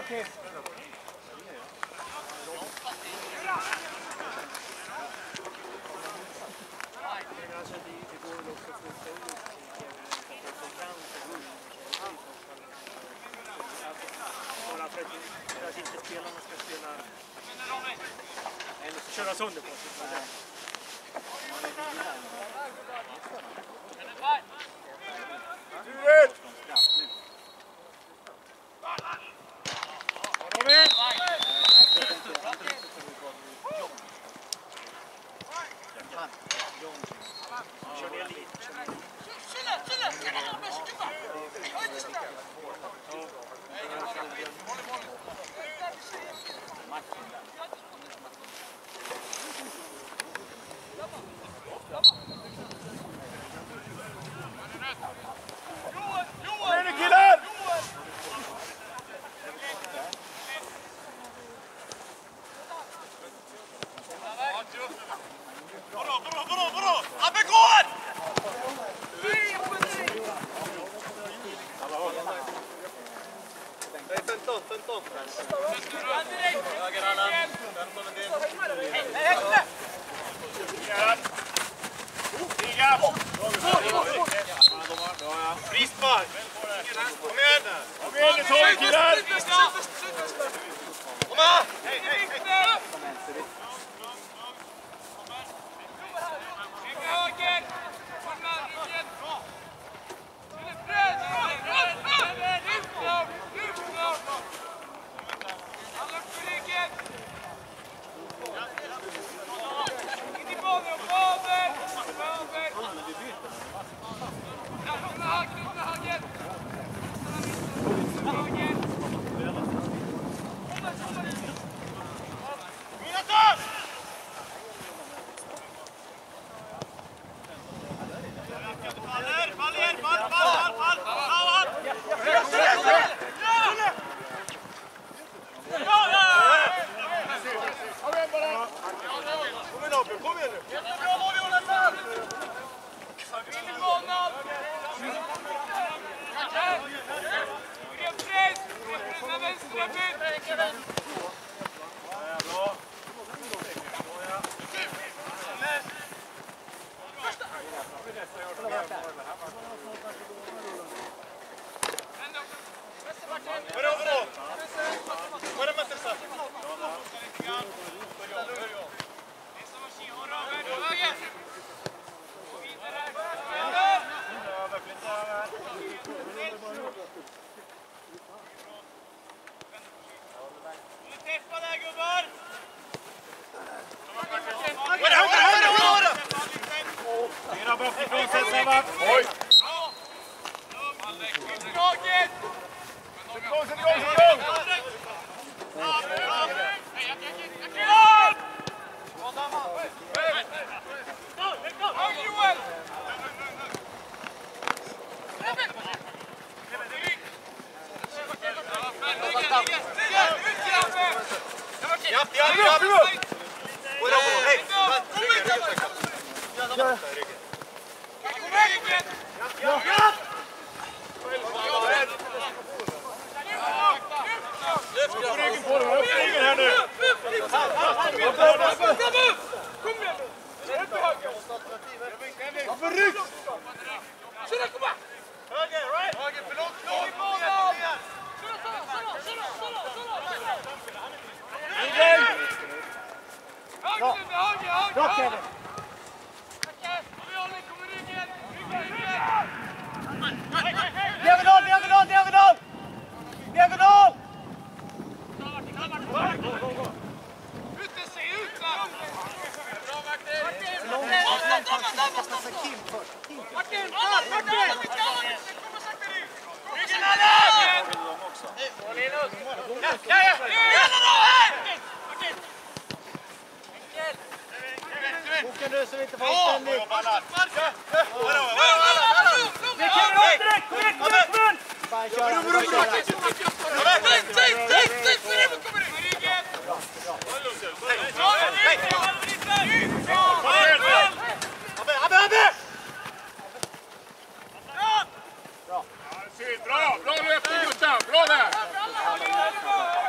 Okej. För att inte spelarna ska spela eller köra sönder på sig. Frispark! Kom igen! Kom igen, det tar vi killar! Kom här! Hej, hej, hej! Boken du så vi inte får ständigt. Vi kan ju direkt, kom igen! Bara Bra löpning Gustav, bra där!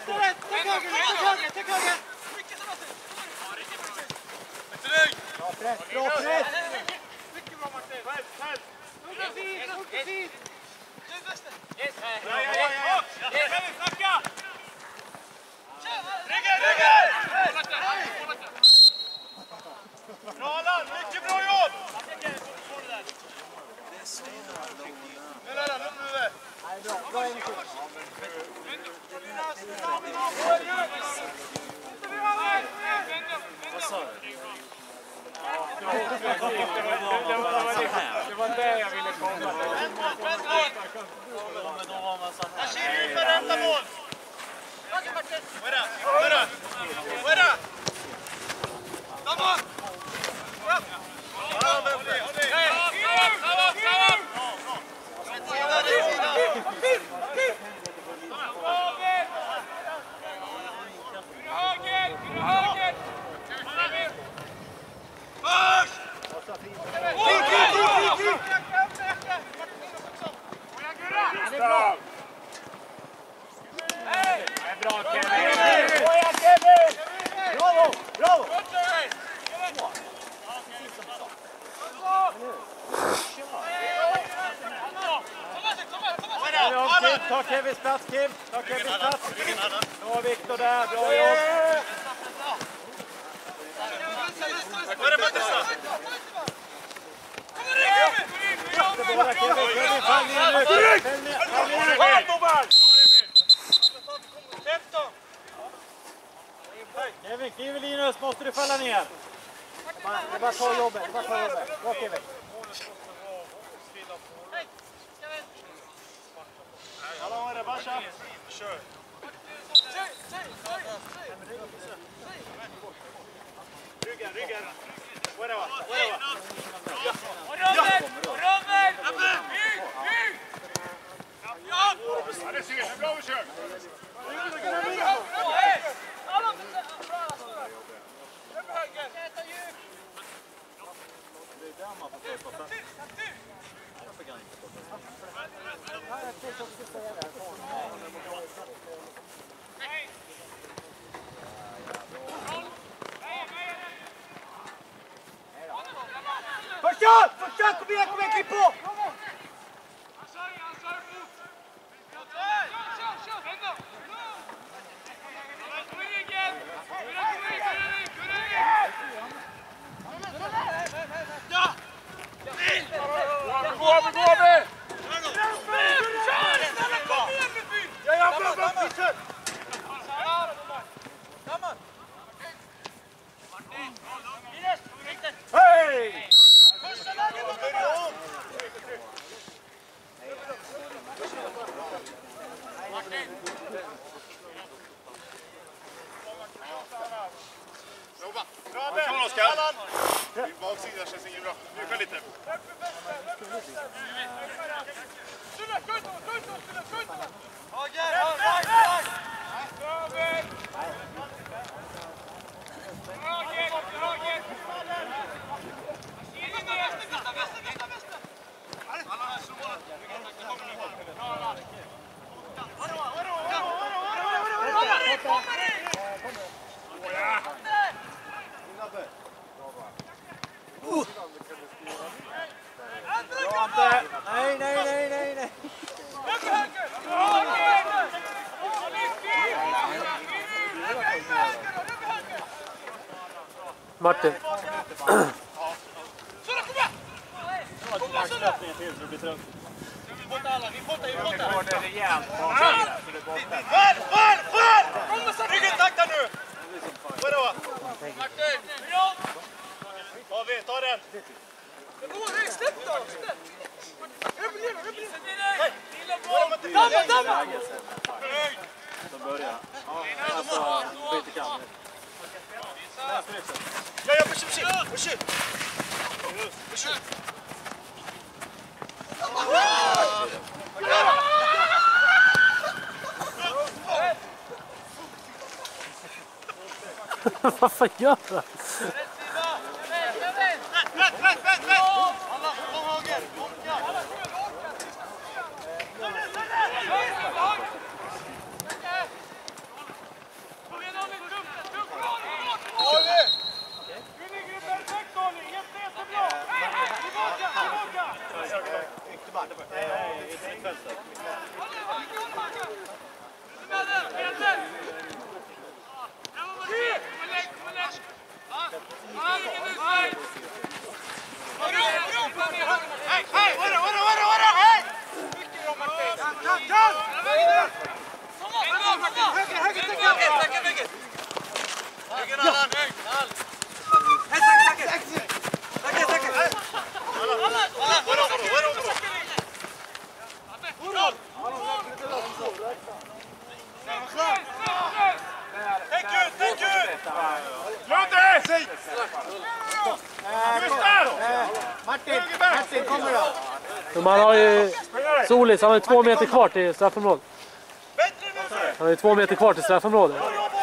Bra press! Bra Allan, mycket bra jobb! Nej, bra. Bra energi. Det var det jag ville komma till. Där ser du ut för rätta mål! Fuera! Vamos! Bra Kevin! Bravo! Bravo! Ta Kevins plats, Kim. Ta Kevins plats. Bra Viktor där. Bra jobb. Kevin, fall ner nu. Kevin, kliv Linus. Måste du falla ner? Det bara ta jobbet. Bra Kevin. Hallå, är det Basha? Kör. Ryggen. Fuera va. Ja, det ser så bra ut, kör. Fortsätt! Kom igen, klipp på! Hej! Bra Ben! Oskar! Baksida känns inget bra. Mjuka lite. Nej. Martin. Ryggen takta nu! Vadå? Ta den! Släpp då! Damma! Så börjar. Ja, alltså, byter kant. Ja, push! Vad fan gör du? Ludde! Gustav! Martin, kommer då. Men man har ju... Solis, han har ju 2 meter kvar till straffområdet. Han har ju 2 meter kvar till straffområdet.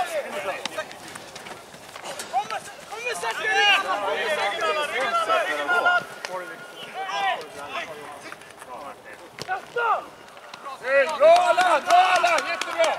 Bra Allan! Bra Allan! Jättebra!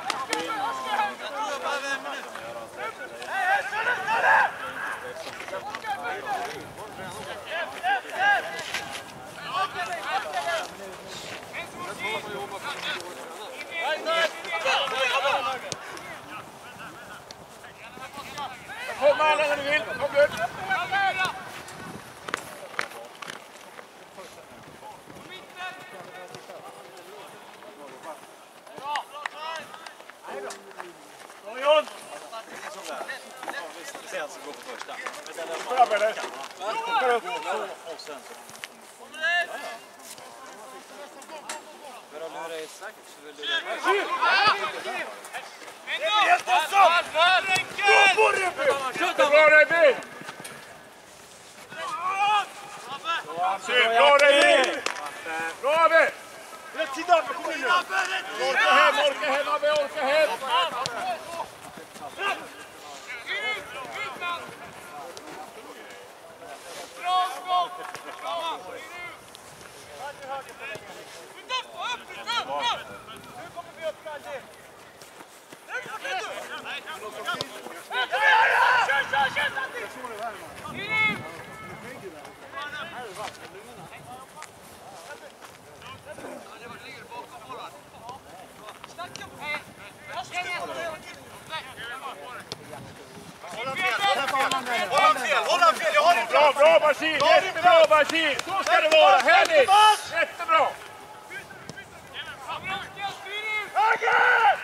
Kom Allan när du vill! Kom du! Bra Rebbe! Bra Rebbe! Bra Abbe! Orka hem Abbe, orka hem! Bra Bashir! Jättebra Bashir! Så ska det vara! Härligt! Jättebra! Höger!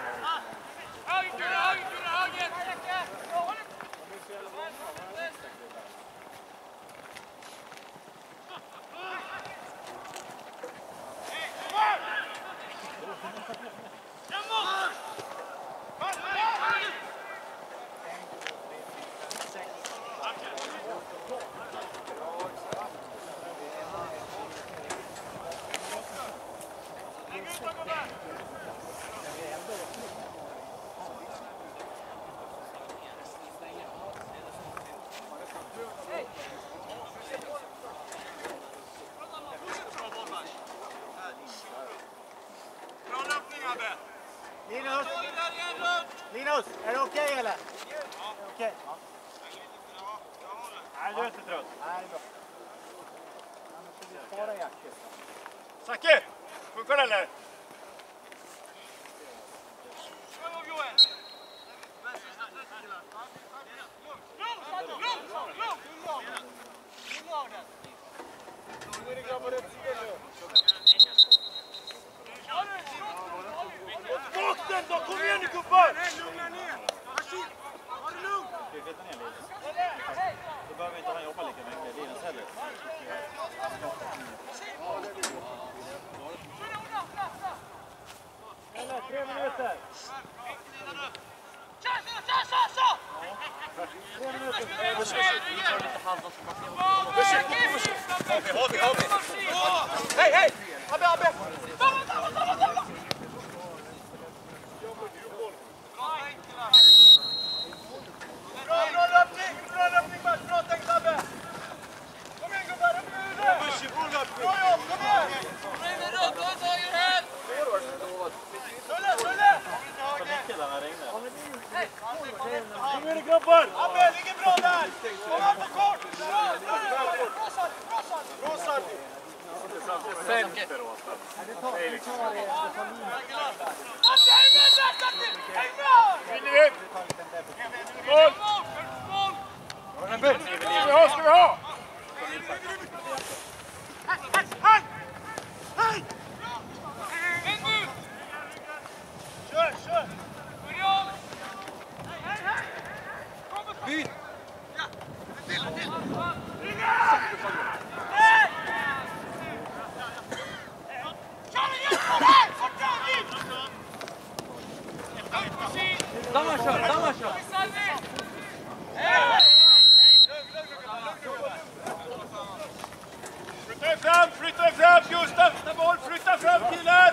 Linus, är det okej eller? Okej. Nej, du är inte trött. Nej, det är bra. Annars får vi spara jackor. Zacke! Funkar det eller? Bak den då, kom igen nu gubbar! Lugna ner! Rashid, ha det lugnt! Då behöver inte han jobba lika mycket, Linus heller. Eller 3 minuter! 3 minuter! Har vi! Hej! Abbe! Bra löpning, bra tänkt Abbe! Kom igen gubbar, upp med huvudet! Bra jobb, kom igen! Rulle! Nu är det grabbar! Abbe, ligger bra där! Kom an på kort! Rosa! Vinner ut! Mål! Ska vi ha? Kör! Byt! Damma kör! fram, Gustav, ta boll, flytta fram killen!